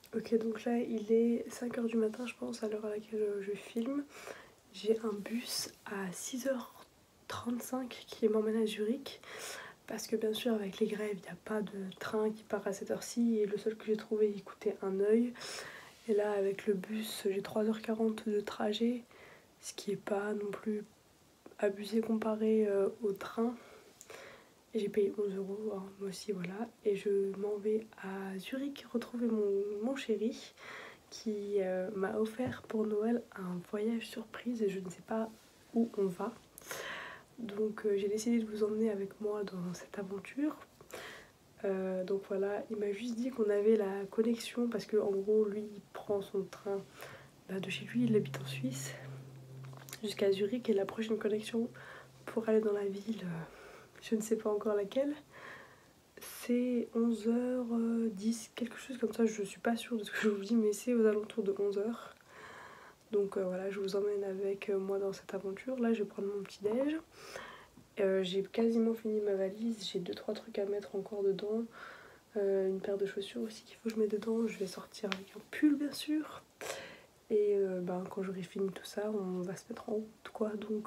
Ok, donc là il est 5h du matin je pense à l'heure à laquelle je filme. J'ai un bus à 6h35 qui m'emmène à Zurich. Parce que bien sûr avec les grèves il n'y a pas de train qui part à cette heure-ci et le seul que j'ai trouvé il coûtait un œil. Et là avec le bus j'ai 3h40 de trajet, ce qui est pas non plus abusé comparé au train. Et j'ai payé 11 €, hein, moi aussi voilà. Et je m'en vais à Zurich retrouver mon chéri qui m'a offert pour Noël un voyage surprise et je ne sais pas où on va. Donc j'ai décidé de vous emmener avec moi dans cette aventure. Donc voilà, il m'a juste dit qu'on avait la connexion parce que en gros lui il prend son train de chez lui, il habite en Suisse, jusqu'à Zurich et la prochaine connexion pour aller dans la ville, je ne sais pas encore laquelle, c'est 11h10, quelque chose comme ça, je suis pas sûre de ce que je vous dis mais c'est aux alentours de 11h. Donc voilà, je vous emmène avec moi dans cette aventure. Là je vais prendre mon petit déj. J'ai quasiment fini ma valise, j'ai 2-3 trucs à mettre encore dedans. Une paire de chaussures aussi qu'il faut que je mette dedans. Je vais sortir avec un pull bien sûr. Et quand j'aurai fini tout ça, on va se mettre en route quoi. Donc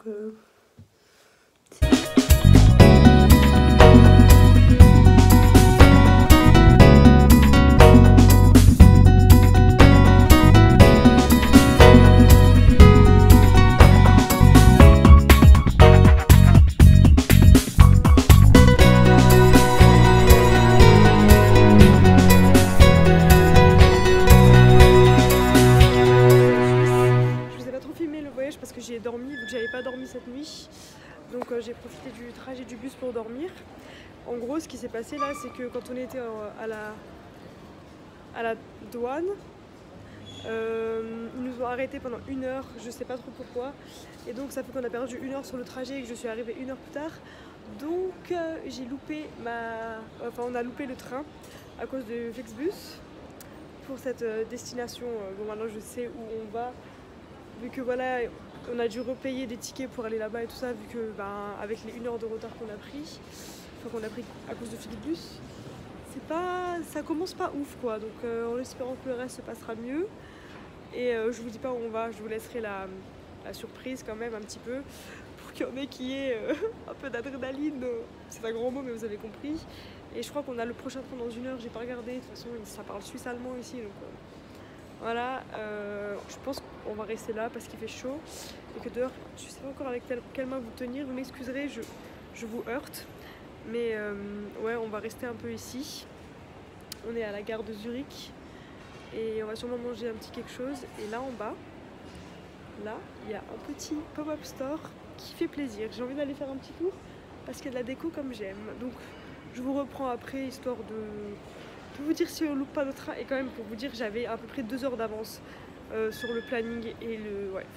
parce que j'y ai dormi vu que j'avais pas dormi cette nuit. Donc j'ai profité du trajet du bus pour dormir. En gros ce qui s'est passé là c'est que quand on était à la douane, ils nous ont arrêtés pendant 1 heure, je sais pas trop pourquoi. Et donc ça fait qu'on a perdu 1 heure sur le trajet et que je suis arrivée 1 heure plus tard. Donc j'ai loupé on a loupé le train à cause de Flexbus pour cette destination. Bon maintenant je sais où on va. Vu que voilà, on a dû repayer des tickets pour aller là-bas et tout ça, vu que avec les 1 heure de retard qu'on a pris, à cause de Flixbus, ça commence pas ouf quoi. Donc en espérant que le reste se passera mieux. Et je vous dis pas où on va, je vous laisserai la surprise quand même un petit peu, pour qu'il y en ait qui ait un peu d'adrénaline. C'est un grand mot mais vous avez compris. Et je crois qu'on a le prochain train dans 1 heure, j'ai pas regardé, de toute façon ça parle suisse-allemand ici donc voilà, je pense qu'on va rester là parce qu'il fait chaud et que dehors, je sais pas encore avec quelle main vous tenir, vous m'excuserez, je vous heurte. Mais ouais, on va rester un peu ici. On est à la gare de Zurich et on va sûrement manger un petit quelque chose. Et là en bas, là, il y a un petit pop-up store qui fait plaisir. J'ai envie d'aller faire un petit tour parce qu'il y a de la déco comme j'aime. Donc je vous reprends après, histoire de vous dire si on loupe pas le train. Et quand même pour vous dire, j'avais à peu près 2 heures d'avance sur le planning et le... Ouais.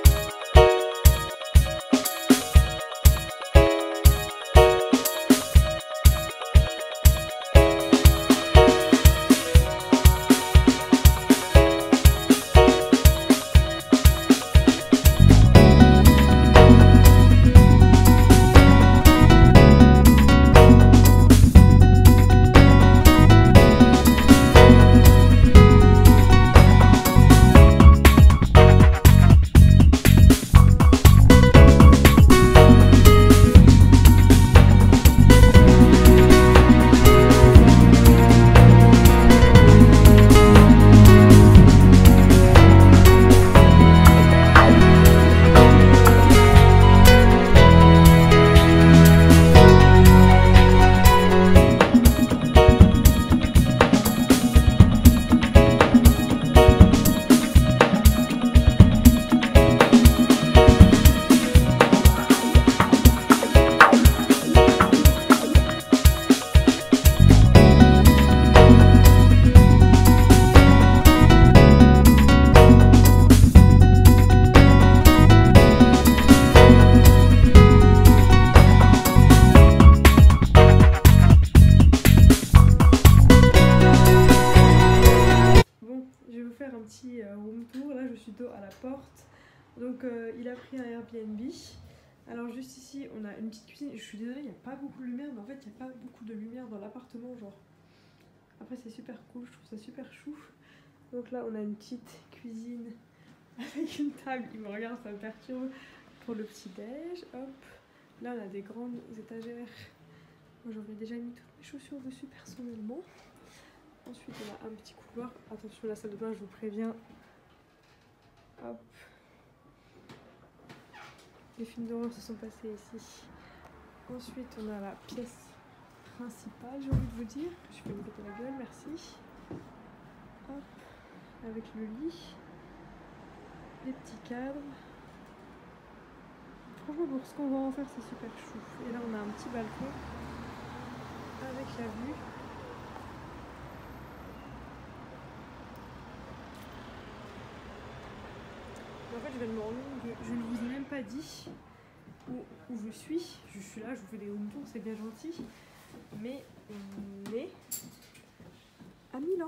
Room tour. Là je suis dos à la porte. Donc il a pris un Airbnb. Alors juste ici on a une petite cuisine. Je suis désolée, il n'y a pas beaucoup de lumière, mais en fait il n'y a pas beaucoup de lumière dans l'appartement genre. Après c'est super cool, je trouve ça super chou. Donc là on a une petite cuisine avec une table, il me regarde, ça me perturbe, pour le petit déj. Hop, là on a des grandes étagères. Moi j'aurais déjà mis toutes mes chaussures dessus personnellement. Ensuite on a un petit couloir, attention la salle de bain je vous préviens. Hop. Les films d'horreur se sont passés ici. Ensuite on a la pièce principale, j'ai envie de vous dire. Je vais me péter la gueule, merci. Hop, avec le lit, les petits cadres. Franchement pour ce qu'on va en faire c'est super chou. Et là on a un petit balcon avec la vue. En fait je viens de me rendre compte que je ne vous ai même pas dit où je suis. Je suis là, je vous fais des home tours, c'est bien gentil. Mais on est à Milan.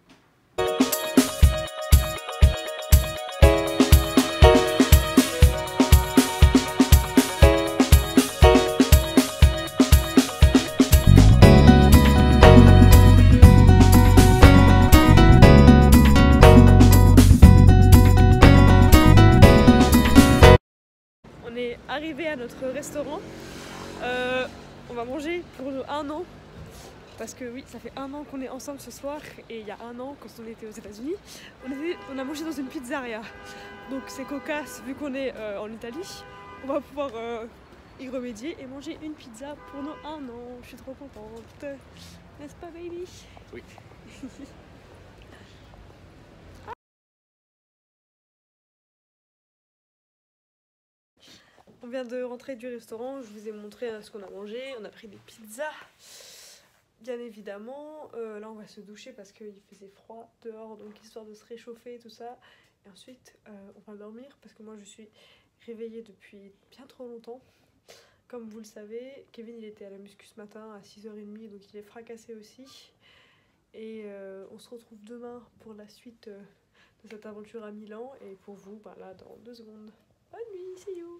On est arrivé à notre restaurant. On va manger pour 1 an. Parce que oui, ça fait 1 an qu'on est ensemble ce soir. Et il y a 1 an, quand on était aux États-Unis, on a mangé dans une pizzeria. Donc c'est cocasse, vu qu'on est en Italie. On va pouvoir y remédier et manger une pizza pour nos 1 an. Je suis trop contente. N'est-ce pas, baby? Oui. On vient de rentrer du restaurant, je vous ai montré ce qu'on a mangé. On a pris des pizzas, bien évidemment. Là on va se doucher parce qu'il faisait froid dehors, donc histoire de se réchauffer tout ça. Et ensuite on va dormir parce que moi je suis réveillée depuis bien trop longtemps. Comme vous le savez, Kevin il était à la muscu ce matin à 6h30, donc il est fracassé aussi. Et on se retrouve demain pour la suite de cette aventure à Milan. Et pour vous, bah là dans 2 secondes. Bonne nuit, see you.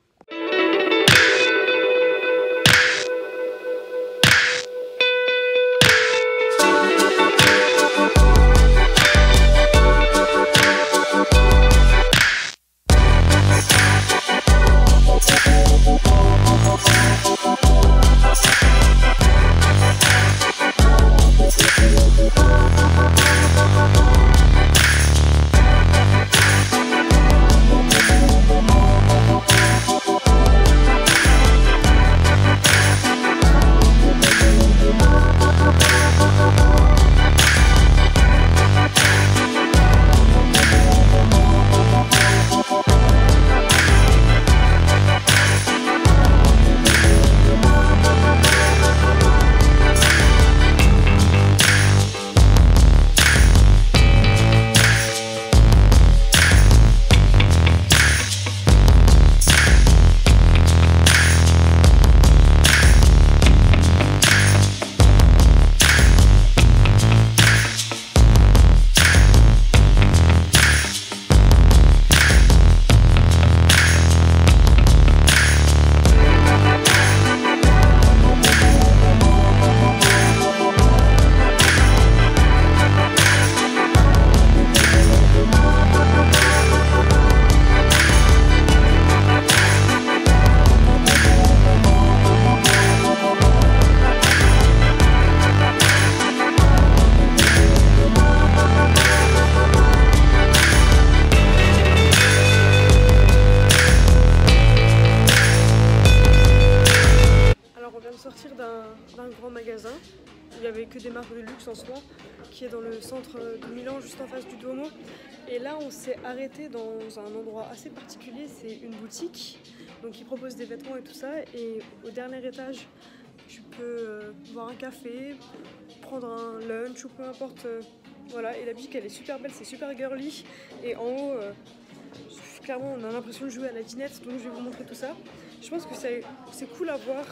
d'un grand magasin où il n'y avait que des marques de luxe en soi, qui est dans le centre de Milan, juste en face du Duomo. Et là, on s'est arrêté dans un endroit assez particulier, c'est une boutique donc qui propose des vêtements et tout ça. Et au dernier étage, tu peux boire un café, prendre un lunch ou peu importe. Voilà, et la boutique elle est super belle, c'est super girly. Et en haut, clairement, on a l'impression de jouer à la dinette, donc je vais vous montrer tout ça. Je pense que c'est cool à voir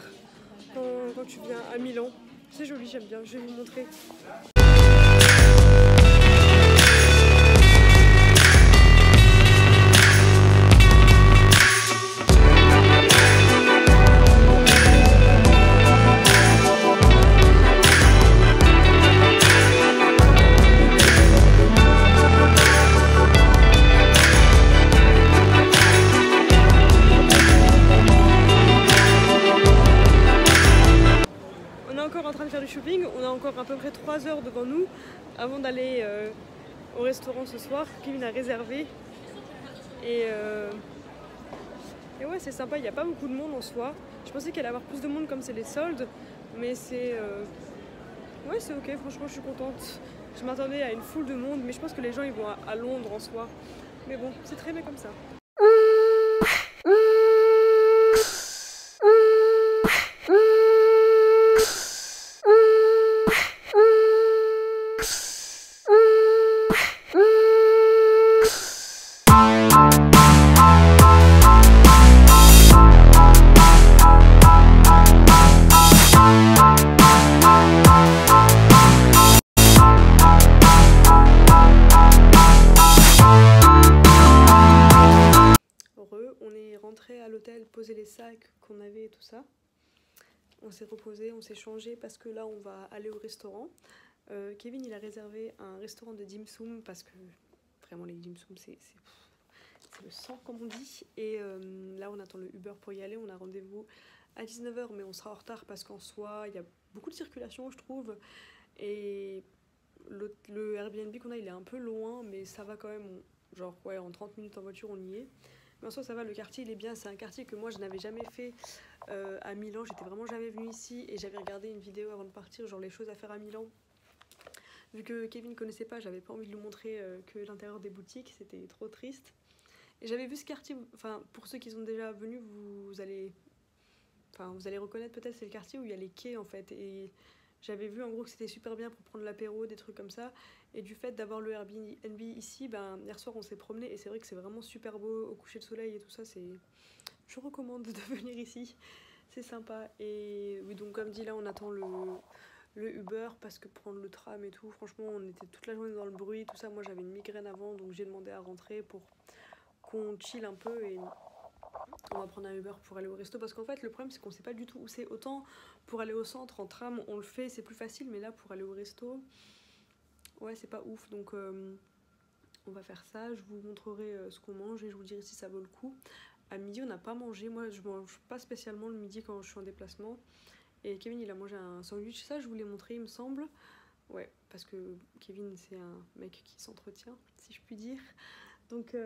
quand tu viens à Milan. C'est joli, j'aime bien, je vais vous montrer. 3 heures devant nous avant d'aller au restaurant ce soir. Kevin a réservé. Et ouais, c'est sympa, il n'y a pas beaucoup de monde en soi. Je pensais qu'il allait y avoir plus de monde comme c'est les soldes, mais c'est... Ouais, c'est ok, franchement, je suis contente. Je m'attendais à une foule de monde, mais je pense que les gens ils vont à Londres en soi. Mais bon, c'est très bien comme ça. À l'hôtel, poser les sacs qu'on avait et tout ça. On s'est reposé, on s'est changé parce que là on va aller au restaurant. Kevin il a réservé un restaurant de dim sum parce que vraiment les dim sum c'est le sang comme on dit. Et là on attend le Uber pour y aller. On a rendez-vous à 19h mais on sera en retard parce qu'en soi il y a beaucoup de circulation je trouve. Et le Airbnb qu'on a il est un peu loin mais ça va quand même. Genre ouais, en 30 minutes en voiture on y est. Mais en soi ça va, le quartier il est bien, c'est un quartier que moi je n'avais jamais fait à Milan, j'étais vraiment jamais venue ici et j'avais regardé une vidéo avant de partir, genre les choses à faire à Milan. Vu que Kevin ne connaissait pas, j'avais pas envie de lui montrer que l'intérieur des boutiques, c'était trop triste. Et j'avais vu ce quartier, enfin pour ceux qui sont déjà venus, vous allez reconnaître peut-être, c'est le quartier où il y a les quais en fait. Et j'avais vu en gros que c'était super bien pour prendre l'apéro, des trucs comme ça. Et du fait d'avoir le Airbnb ici, ben, hier soir on s'est promené et c'est vrai que c'est vraiment super beau au coucher de soleil et tout ça. Je recommande de venir ici, c'est sympa. Et oui, donc comme dit là on attend le Uber parce que prendre le tram et tout, franchement on était toute la journée dans le bruit, tout ça. Moi j'avais une migraine avant donc j'ai demandé à rentrer pour qu'on chill un peu et on va prendre un Uber pour aller au resto parce qu'en fait le problème c'est qu'on sait pas du tout où c'est. Autant pour aller au centre en tram on le fait, c'est plus facile, mais là pour aller au resto ouais c'est pas ouf. Donc on va faire ça, je vous montrerai ce qu'on mange et je vous dirai si ça vaut le coup. À midi on n'a pas mangé, moi je mange pas spécialement le midi quand je suis en déplacement. Et Kevin il a mangé un sandwich, ça je vous l'ai montré il me semble. Ouais, parce que Kevin c'est un mec qui s'entretient si je puis dire. Donc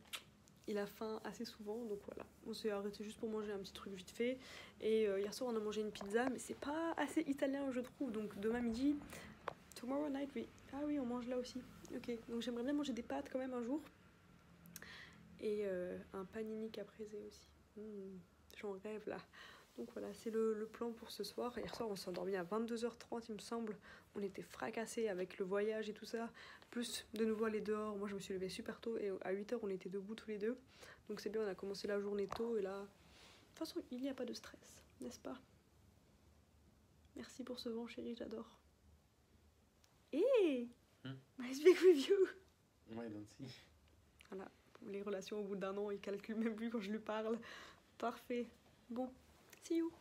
il a faim assez souvent, donc voilà. On s'est arrêté juste pour manger un petit truc vite fait. Et hier soir on a mangé une pizza, mais c'est pas assez italien je trouve. Donc demain midi, tomorrow night, oui. Ah oui, on mange là aussi. Ok, donc j'aimerais bien manger des pâtes quand même un jour. Et un panini caprese aussi. J'en rêve là. Donc voilà, c'est le plan pour ce soir. Hier soir on s'est endormi à 22h30 il me semble. On était fracassés avec le voyage et tout ça. Plus de nouveau aller dehors. Moi je me suis levée super tôt et à 8h on était debout tous les deux. Donc c'est bien, on a commencé la journée tôt et là... De toute façon il n'y a pas de stress, n'est-ce pas? Merci pour ce vent chérie, j'adore. Hey, I speak with you. Ouais, donc si. Voilà, les relations au bout d'un an, il calcule même plus quand je lui parle. Parfait. Bon, see you.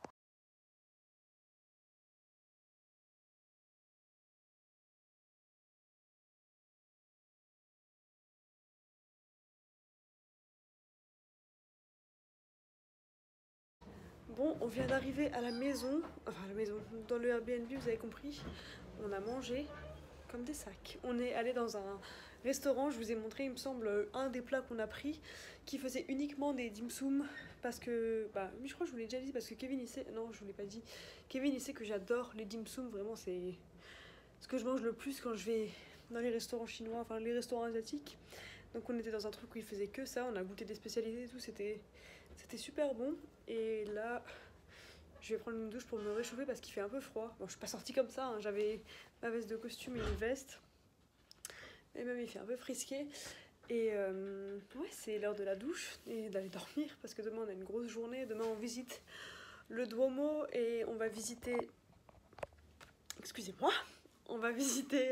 Bon, on vient d'arriver à la maison, dans le Airbnb, vous avez compris. On a mangé comme des sacs. On est allé dans un restaurant, je vous ai montré, il me semble, un des plats qu'on a pris, qui faisait uniquement des dim sum, parce que, bah, je crois que je vous l'ai déjà dit, parce que Kevin, il sait, non, je vous l'ai pas dit, Kevin, il sait que j'adore les dim sum, vraiment, c'est ce que je mange le plus quand je vais dans les restaurants chinois, enfin, les restaurants asiatiques. Donc on était dans un truc où il faisait que ça, on a goûté des spécialités et tout, c'était super bon. Et là, je vais prendre une douche pour me réchauffer parce qu'il fait un peu froid. Bon, je suis pas sortie comme ça, hein. J'avais ma veste de costume et une veste. Et même il fait un peu frisqué. Et ouais, c'est l'heure de la douche et d'aller dormir parce que demain on a une grosse journée. Demain on visite le Duomo et on va visiter... Excusez-moi, on va visiter...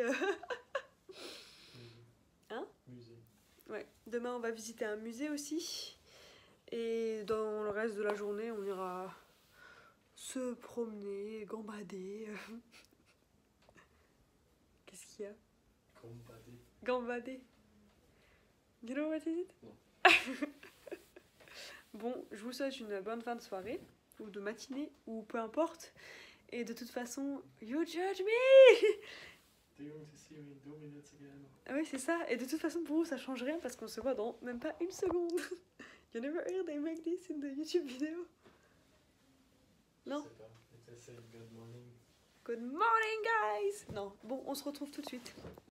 Hein? Musée. Ouais, demain on va visiter un musée aussi. Et dans le reste de la journée, on ira se promener, gambader. Qu'est-ce qu'il y a? Gambader. Gambader. You know what is it? Non. Bon, je vous souhaite une bonne fin de soirée, ou de matinée, ou peu importe. Et de toute façon, you judge me. Do you want to see me in 2 minutes again? Ah oui, c'est ça. Et de toute façon, pour vous, ça change rien parce qu'on se voit dans même pas une seconde. You never heard they make this in the YouTube video? Non? Je sais pas. It just said good morning. Good morning, guys! Non, bon, on se retrouve tout de suite.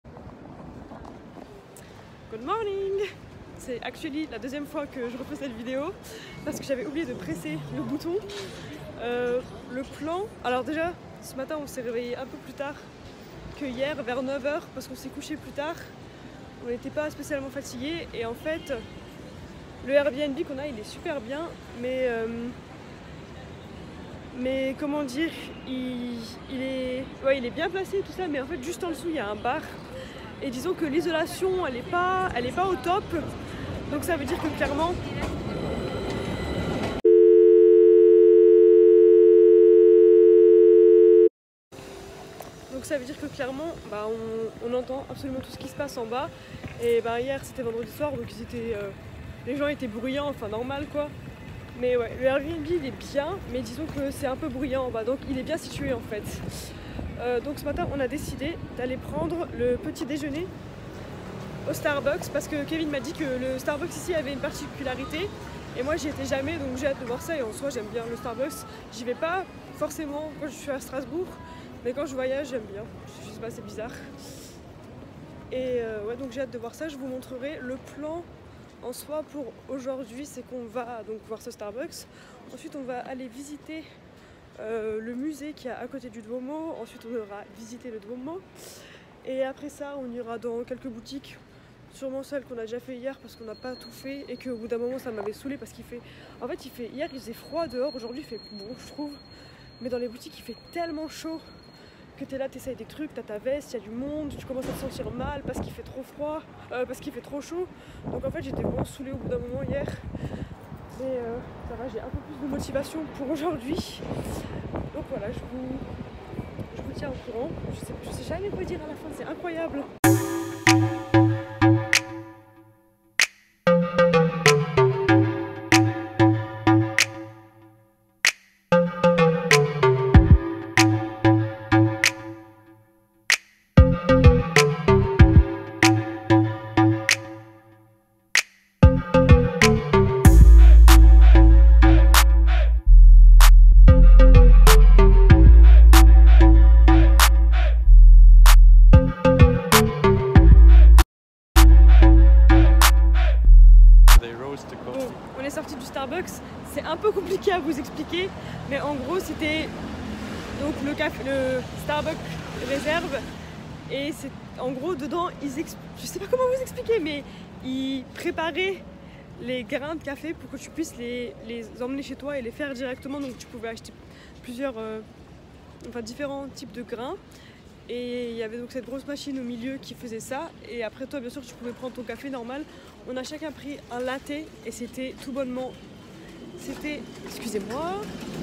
Good morning! C'est actually la deuxième fois que je refais cette vidéo parce que j'avais oublié de presser le bouton. Le plan... Alors déjà, ce matin, on s'est réveillé un peu plus tard que hier, vers 9h, parce qu'on s'est couché plus tard. On n'était pas spécialement fatigués et en fait, le Airbnb qu'on a, il est super bien, mais comment dire, il est bien placé et tout ça, mais en fait juste en dessous il y a un bar et disons que l'isolation elle est pas au top, donc ça veut dire que clairement bah, on entend absolument tout ce qui se passe en bas. Et bah, hier c'était vendredi soir, donc les gens étaient bruyants, enfin normal quoi. Mais ouais, le Airbnb il est bien, mais disons que c'est un peu bruyant en bas, donc il est bien situé en fait. Donc ce matin on a décidé d'aller prendre le petit déjeuner au Starbucks parce que Kevin m'a dit que le Starbucks ici avait une particularité et moi j'y étais jamais, donc j'ai hâte de voir ça. Et en soi j'aime bien le Starbucks, j'y vais pas forcément quand je suis à Strasbourg, mais quand je voyage j'aime bien, je sais pas, c'est bizarre. Et ouais, donc j'ai hâte de voir ça. Je vous montrerai le plan en soi pour aujourd'hui, c'est qu'on va donc voir ce Starbucks. Ensuite on va aller visiter le musée qui est à côté du Duomo. Ensuite on ira visiter le Duomo. Et après ça on ira dans quelques boutiques, sûrement celles qu'on a déjà fait hier parce qu'on n'a pas tout fait et qu'au bout d'un moment ça m'avait saoulé parce qu'il fait... En fait hier il faisait froid dehors, aujourd'hui il fait bon je trouve. Mais dans les boutiques il fait tellement chaud que t'es là, t'essayes des trucs, t'as ta veste, il y a du monde, tu commences à te sentir mal parce qu'il fait trop froid, parce qu'il fait trop chaud. Donc en fait j'étais vraiment saoulée au bout d'un moment hier. Mais ça va, j'ai un peu plus de motivation pour aujourd'hui. Donc voilà, je vous tiens au courant. Je sais jamais quoi dire à la fin, c'est incroyable. On est sorti du Starbucks, c'est un peu compliqué à vous expliquer, mais en gros c'était donc le Starbucks réserve et c'est en gros dedans je sais pas comment vous expliquer, mais ils préparaient les grains de café pour que tu puisses les emmener chez toi et les faire directement. Donc tu pouvais acheter différents types de grains. Et il y avait donc cette grosse machine au milieu qui faisait ça. Et après toi bien sûr tu pouvais prendre ton café normal. On a chacun pris un latte et c'était tout bonnement... Excusez-moi.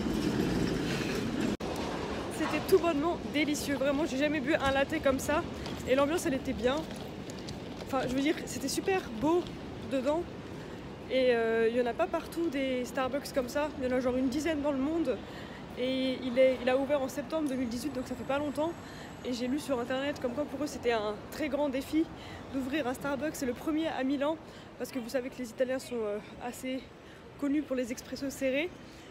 C'était tout bonnement délicieux. Vraiment j'ai jamais bu un latte comme ça. Et l'ambiance elle était bien. Enfin je veux dire c'était super beau dedans. Et il n'y en a pas partout des Starbucks comme ça. Il y en a genre une dizaine dans le monde. Et il a ouvert en septembre 2018, donc ça fait pas longtemps. Et j'ai lu sur internet comme quoi pour eux c'était un très grand défi d'ouvrir un Starbucks. C'est le premier à Milan, parce que vous savez que les Italiens sont assez connus pour les expressos serrés.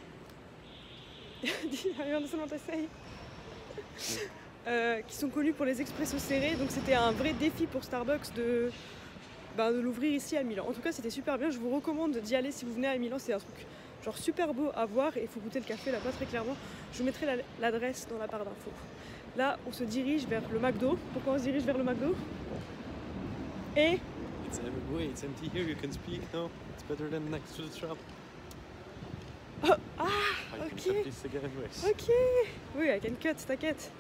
Qui sont connus pour les expressos serrés, donc c'était un vrai défi pour Starbucks de l'ouvrir ici à Milan. En tout cas c'était super bien, je vous recommande d'y aller si vous venez à Milan, c'est un truc genre super beau à voir et il faut goûter le café là-bas très clairement. Je vous mettrai l'adresse dans la barre d'infos. Là on se dirige vers le McDo. Pourquoi on se dirige vers le McDo? Et... It's empty here, you can speak now. It's better than next to the shop. Oh, ah, ok. Ok. Oui, I can cut, t'inquiète.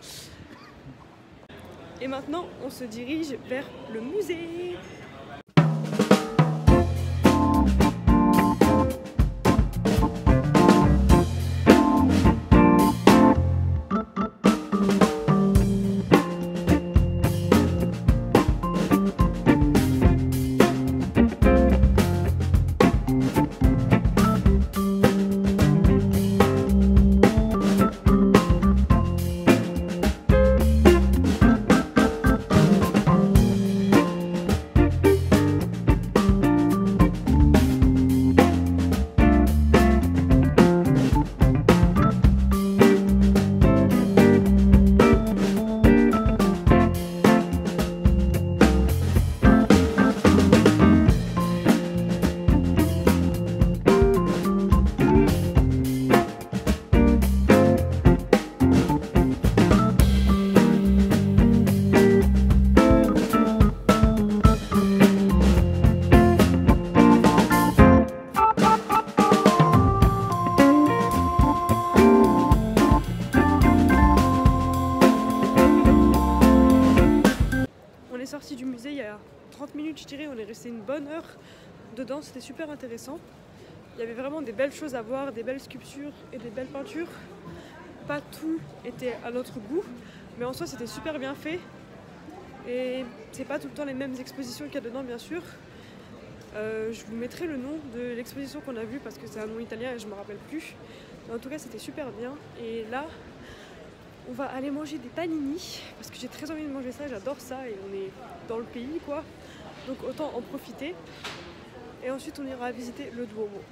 Et maintenant on se dirige vers le musée. 30 minutes je dirais, on est resté une bonne heure dedans, c'était super intéressant. Il y avait vraiment des belles choses à voir, des belles sculptures et des belles peintures. Pas tout était à notre goût, mais en soi c'était super bien fait. Et c'est pas tout le temps les mêmes expositions qu'il y a dedans bien sûr. Je vous mettrai le nom de l'exposition qu'on a vue parce que c'est un nom italien et je me rappelle plus. Mais en tout cas c'était super bien. Et là on va aller manger des panini parce que j'ai très envie de manger ça, j'adore ça et on est dans le pays quoi. Donc autant en profiter. Et ensuite on ira visiter le Duomo.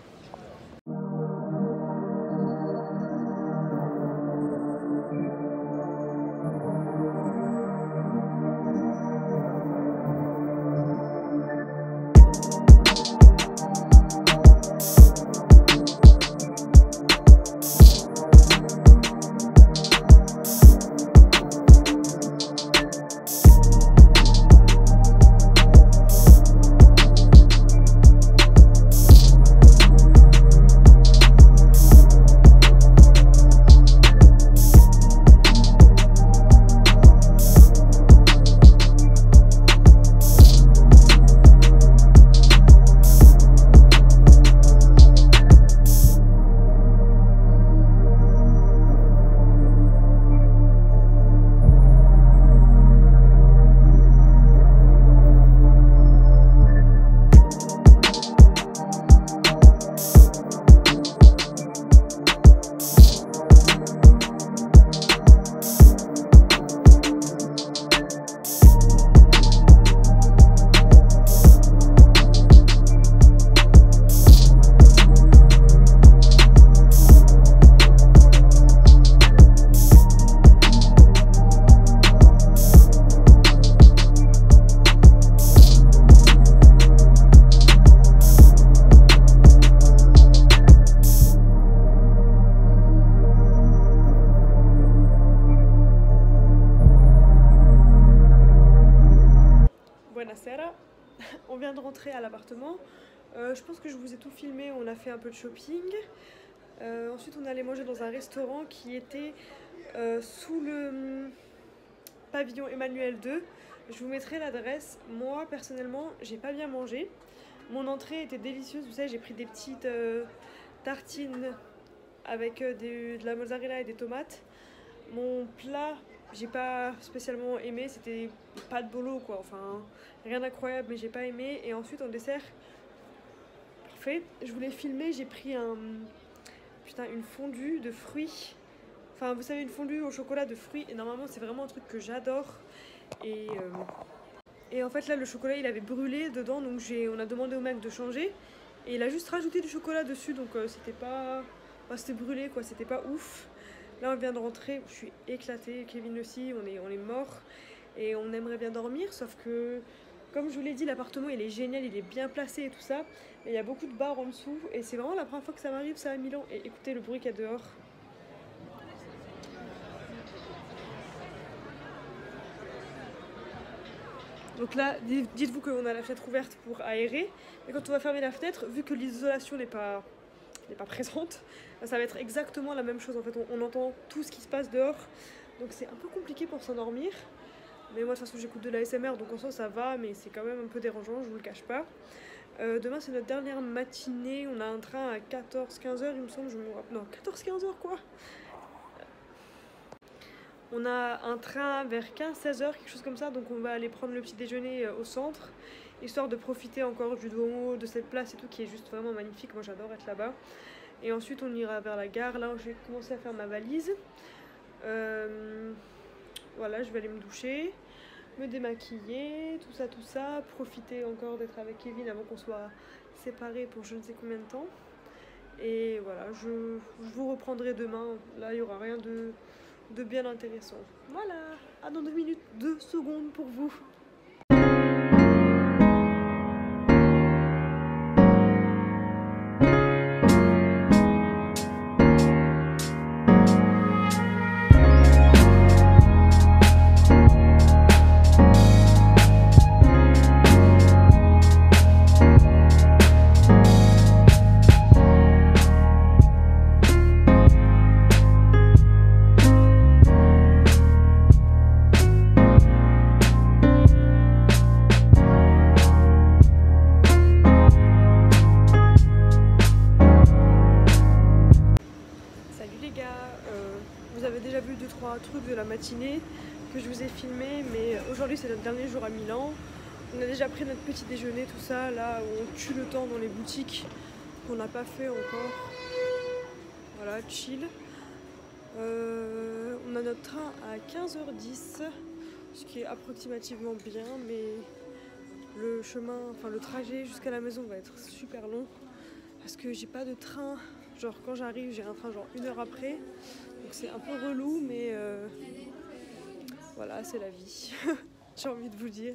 On vient de rentrer à l'appartement. Je pense que je vous ai tout filmé, on a fait un peu de shopping. Ensuite on est allé manger dans un restaurant qui était sous le pavillon Emmanuel II. Je vous mettrai l'adresse. Moi personnellement j'ai pas bien mangé. Mon entrée était délicieuse, vous savez j'ai pris des petites tartines avec de la mozzarella et des tomates. Mon plat j'ai pas spécialement aimé, c'était pas de bolo quoi, enfin rien d'incroyable mais j'ai pas aimé. Et ensuite en dessert, parfait, je voulais filmer, j'ai pris une fondue de fruits, enfin vous savez une fondue au chocolat de fruits et normalement c'est vraiment un truc que j'adore et en fait là le chocolat il avait brûlé dedans donc on a demandé au mec de changer et il a juste rajouté du chocolat dessus donc c'était pas, enfin, c'était brûlé quoi, c'était pas ouf. Là on vient de rentrer, je suis éclatée, Kevin aussi, on est mort et on aimerait bien dormir sauf que comme je vous l'ai dit l'appartement il est génial, il est bien placé et tout ça mais il y a beaucoup de bars en dessous et c'est vraiment la première fois que ça m'arrive ça à Milan. Et écoutez le bruit qu'il y a dehors. Donc là dites-vous qu'on a la fenêtre ouverte pour aérer mais quand on va fermer la fenêtre, vu que l'isolation n'est pas présente, ça va être exactement la même chose en fait, on entend tout ce qui se passe dehors donc c'est un peu compliqué pour s'endormir mais moi de toute façon j'écoute de la ASMR donc en soi ça va mais c'est quand même un peu dérangeant, je vous le cache pas. Demain c'est notre dernière matinée, on a un train à 14-15h il me semble, je me rappelle, non 14-15h quoi, on a un train vers 15-16h quelque chose comme ça donc on va aller prendre le petit déjeuner au centre histoire de profiter encore du Duomo, de cette place et tout qui est juste vraiment magnifique, moi j'adore être là-bas. Et ensuite on ira vers la gare, là où je vais commencer à faire ma valise. Voilà, je vais aller me doucher, me démaquiller, tout ça, profiter encore d'être avec Kevin avant qu'on soit séparés pour je ne sais combien de temps. Et voilà, je vous reprendrai demain, là il n'y aura rien de bien intéressant. Voilà, à dans 2 minutes, 2 secondes pour vous. matinée que je vous ai filmé, mais aujourd'hui c'est notre dernier jour à Milan. On a déjà pris notre petit déjeuner, tout ça, là où on tue le temps dans les boutiques qu'on n'a pas fait encore. Voilà, chill. On a notre train à 15h10, ce qui est approximativement bien, mais le chemin, enfin le trajet jusqu'à la maison va être super long parce que j'ai pas de train. Genre quand j'arrive, j'ai un train genre 1 heure après, donc c'est un peu relou, mais voilà, c'est la vie. J'ai envie de vous dire.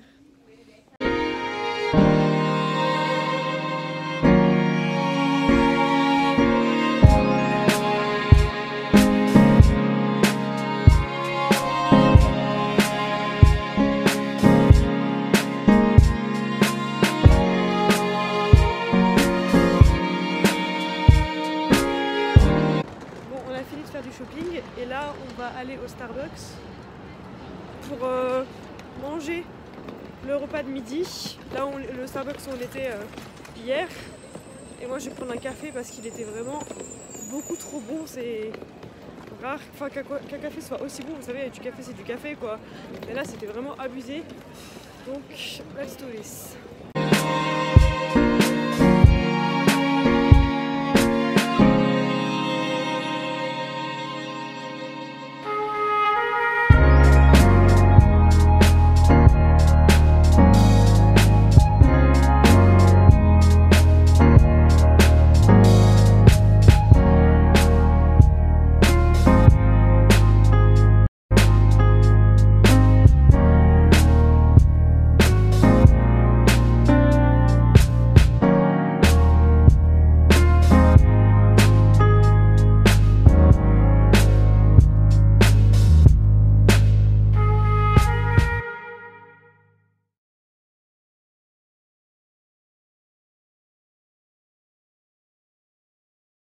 Du shopping et là on va aller au Starbucks pour manger le repas de midi. Là le Starbucks où on était hier, et moi je vais prendre un café parce qu'il était vraiment beaucoup trop bon. C'est rare qu'un café soit aussi bon, vous savez, du café c'est du café quoi, mais là c'était vraiment abusé, donc let's do this.